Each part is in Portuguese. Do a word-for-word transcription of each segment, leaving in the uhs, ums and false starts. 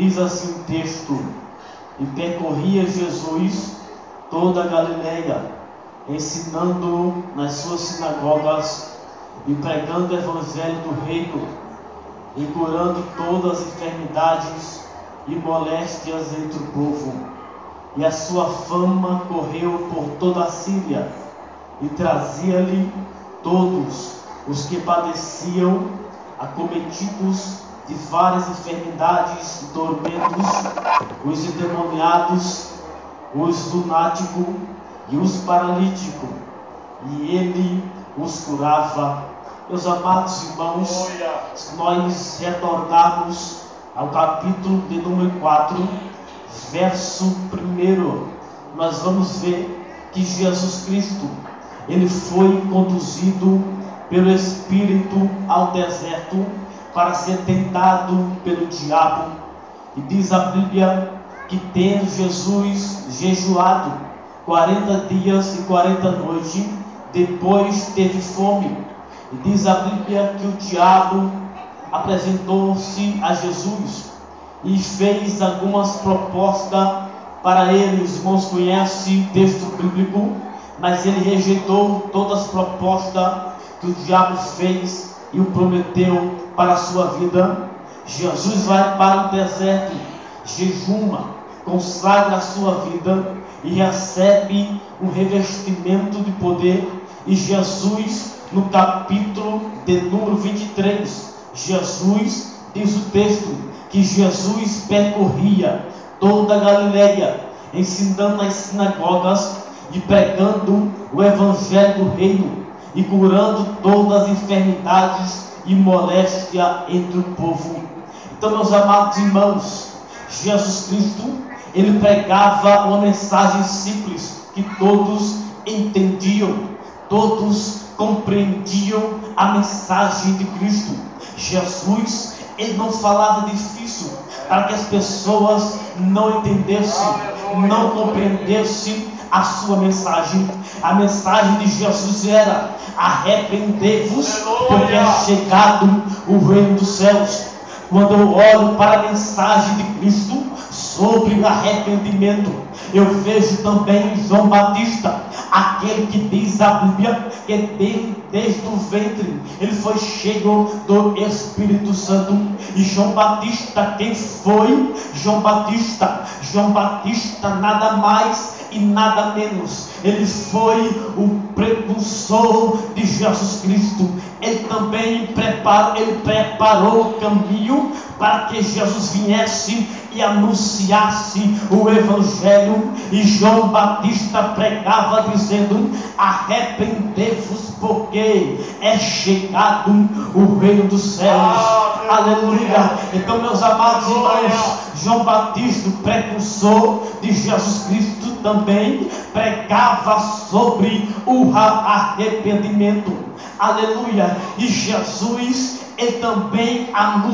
Diz assim o texto: e percorria Jesus toda a Galileia, ensinando nas suas sinagogas e pregando o evangelho do reino, e curando todas as enfermidades e moléstias entre o povo. E a sua fama correu por toda a Síria, e trazia-lhe todos os que padeciam, acometidos de várias enfermidades e tormentos, os endemoniados, os lunáticos e os paralíticos, e ele os curava. Meus amados irmãos, se nós retornarmos ao capítulo de número quatro, verso primeiro, nós vamos ver que Jesus Cristo, ele foi conduzido pelo Espírito ao deserto para ser tentado pelo diabo. E diz a Bíblia que tendo Jesus jejuado quarenta dias e quarenta noites, depois teve fome. E diz a Bíblia que o diabo apresentou-se a Jesus e fez algumas propostas para ele. Os irmãos conhecem o texto bíblico, mas ele rejeitou todas as propostas que o diabo fez e o prometeu para a sua vida. Jesus vai para o deserto, jejuma, consagra a sua vida e recebe um revestimento de poder. E Jesus, no capítulo de número vinte e três, Jesus, diz o texto, que Jesus percorria toda a Galileia, ensinando nas sinagogas e pregando o evangelho do reino, e curando todas as enfermidades e moléstia entre o povo. Então, meus amados irmãos, Jesus Cristo, ele pregava uma mensagem simples, que todos entendiam, todos compreendiam a mensagem de Cristo. Jesus, ele não falava difícil, para que as pessoas não entendessem, não compreendessem a sua mensagem. A mensagem de Jesus era: arrependei-vos, porque é chegado o reino dos céus. Quando eu olho para a mensagem de Cristo sobre arrependimento, eu vejo também João Batista, aquele que diz a Bíblia que desde, desde o ventre ele foi cheio do Espírito Santo. E João Batista, quem foi? João Batista, João Batista nada mais e nada menos, ele foi o precursor de Jesus Cristo. Ele também preparou, ele preparou o caminho para que Jesus viesse e anunciasse o Evangelho. E João Batista pregava dizendo: arrependei-vos, porque é chegado o reino dos céus. Ah, aleluia! Então, meus amados irmãos, João Batista, o precursor de Jesus Cristo, também pregava sobre o arrependimento. Aleluia! E Jesus, ele também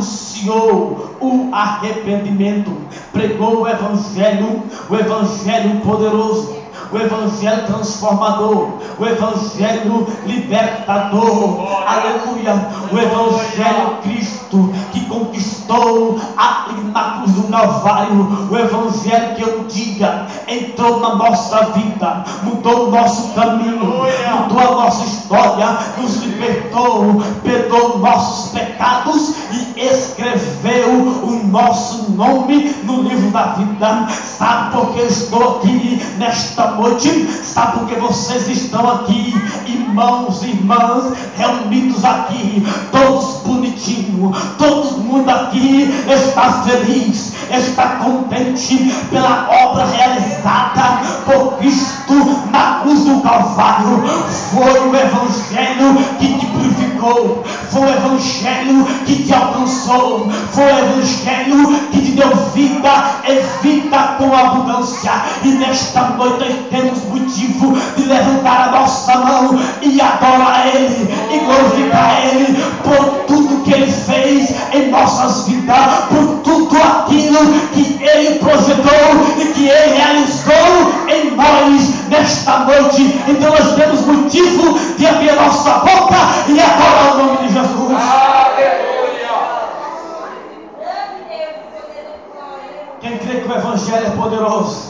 anunciou o arrependimento, pregou o Evangelho, o Evangelho poderoso, o Evangelho transformador, o Evangelho libertador. Aleluia! O Evangelho Cristo que conquistou a, na cruz do Calvário, o Evangelho que eu diga entrou na nossa vida, mudou o nosso caminho, mudou a nossa história, nos libertou, perdoou nossos pecados e escreveu o nosso nome no livro da vida. Sabe por que eu estou aqui nesta noite? Sabe por que vocês estão aqui, irmãos e irmãs, reunidos aqui, todos bonitinhos, todo mundo aqui está feliz, está contente pela obra realizada por Cristo na cruz do Calvário. Foi o Evangelho que te purificou, foi o Evangelho que te alcançou, foi o Evangelho que te deu vida e vida com abundância. E nesta noite nós temos motivo de levantar a nossa mão e adorar Ele e glorificar Ele por tudo que Ele fez em nossas vidas, por tudo aquilo que Ele projetou e que Ele realizou em nós nesta noite. Então nós temos motivo de abrir a nossa boca e adorar o nome de Jesus. Aleluia! Quem crê que o Evangelho é poderoso?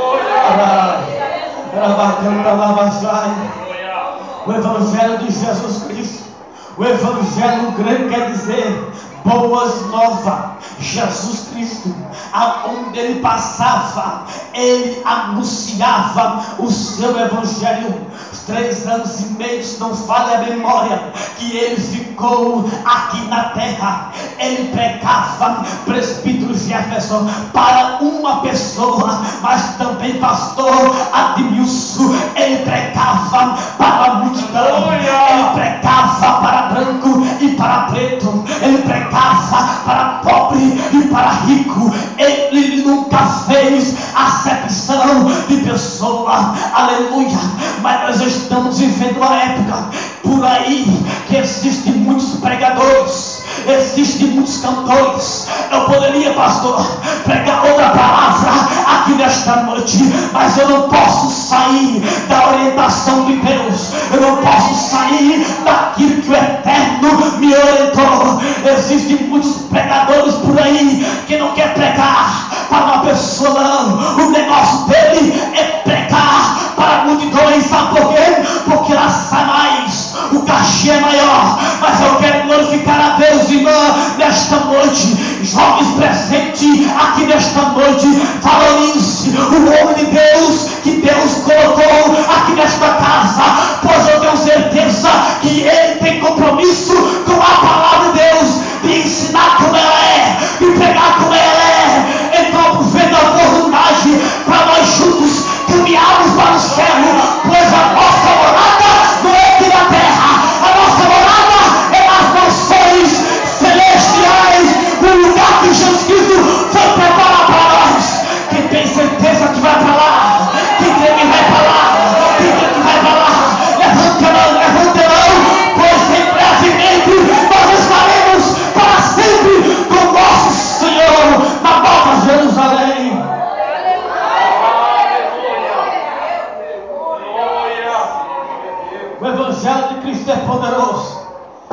O Evangelho de Jesus Cristo. O Evangelho grego quer dizer boas novas. Jesus Cristo, aonde ele passava, ele anunciava o seu Evangelho. Os três anos e meio, se não falha a memória, que ele ficou aqui na terra, ele pregava, presbítero Jefferson, para uma pessoa, mas também pastor Admilson, ele pregava para a multidão, ele pregava para branco e para preto, ele pregava para pobre e para rico. Ele nunca fez acepção de pessoa, aleluia. Mas nós estamos vivendo uma época por aí que existem muitos pregadores, existem muitos cantores. Eu poderia, pastor, pregar outra palavra aqui nesta noite, mas eu não posso sair da orientação de Deus, eu não posso sair daquilo que o Eterno me orientou. Existem muitos pregadores por aí que não quer pregar para uma pessoa, não. O negócio dele é pregar para multidões. Sabe por quê? Porque ela sai mais, o cachê é maior. Mas eu quero glorificar a Deus, irmã, nesta noite. Jovens presentes aqui nesta noite, valorize o homem de Deus que Deus colocou aqui nesta casa, pois eu tenho certeza que ele tem compromisso com a palavra de Deus, de ensinar como ela é, de pregar como ela é. Então aproveita a oportunidade para nós juntos caminharmos para o céu, pois a nossa morada não é aqui na terra, a nossa morada é nas nações celestiais, o lugar que Jesus Cristo foi preparar para nós. Quem tem certeza que vai para lá, quem crê que vai para lá, quem crê que vai para lá, levanta a mão, levanta a mão, pois em brevemente nós estaremos para sempre com nosso Senhor na Nova Jerusalém. O Evangelho de Cristo é poderoso.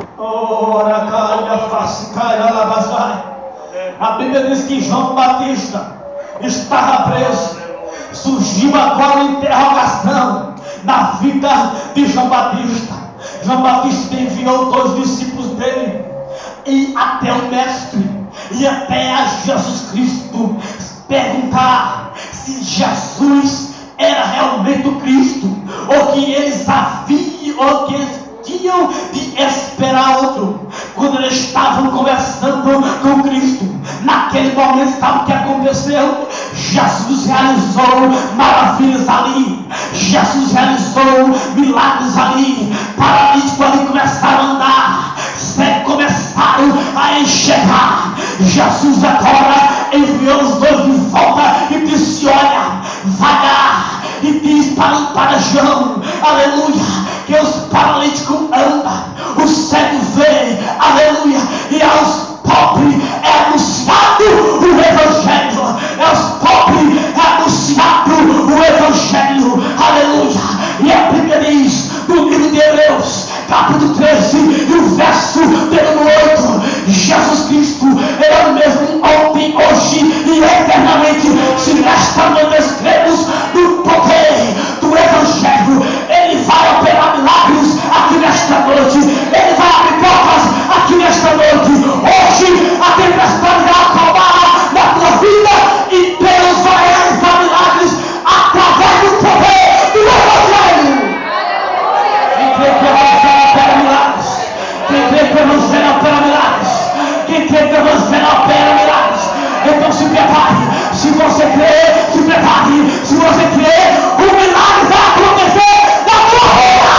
A Bíblia diz que João Batista estava preso. Surgiu agora uma interrogação na vida de João Batista. João Batista enviou dois discípulos dele e até o mestre e até a Jesus Cristo perguntar se Jesus era realmente o Cristo, ou que eles haviam, ou que eles tinham de esperar outro. Quando eles estavam conversando com Cristo, naquele momento, sabe o que aconteceu? Jesus realizou maravilhas ali, Jesus realizou milagres ali. Paralíticos ali começaram a andar, cegos começaram a enxergar. Jesus agora enviou os dois de volta e disse: olha, vai lá. E diz para, para João, aleluia, que os paralíticos andam, o cego vê, aleluia, e aos pobres é anunciado o Evangelho, é aos pobres é anunciado o Evangelho, aleluia. E a Bíblia diz, no livro de Hebreus, capítulo treze, e o verso número oito, Jesus Cristo é o mesmo ontem, hoje e eternamente. Se nesta manhã nós cremos no poder do Evangelho, ele vai operar milagres aqui nesta noite, ele vai abrir portas aqui nesta noite. Hoje a tempestade vai acalmar na tua vida e Deus vai realizar milagres através do poder do Evangelho. Quem crê que o Evangelho opera milagres, quem crê que o Evangelho opera milagres, quem crê que o Evangelho opera milagres, então se prepare. Se você crê, se prepare. Se você crê, o milagre vai acontecer na tua vida.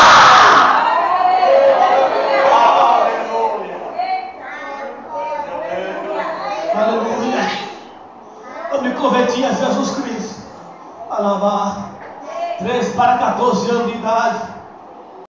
Aleluia. Eu me converti a Jesus Cristo. Alabar. treze para quatorze anos de idade.